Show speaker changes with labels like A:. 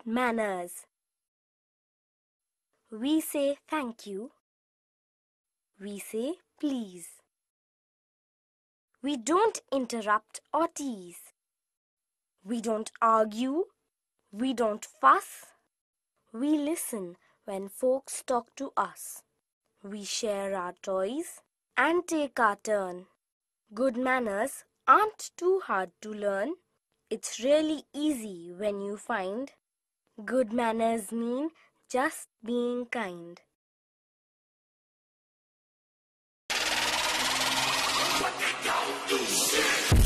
A: manners. We say thank you. We say please. We don't interrupt or tease. We don't argue. We don't fuss. We listen when folks talk to us. We share our toys and take our turn. Good manners aren't too hard to learn. It's really easy when you find good manners mean just being kind.
B: What they gon' do?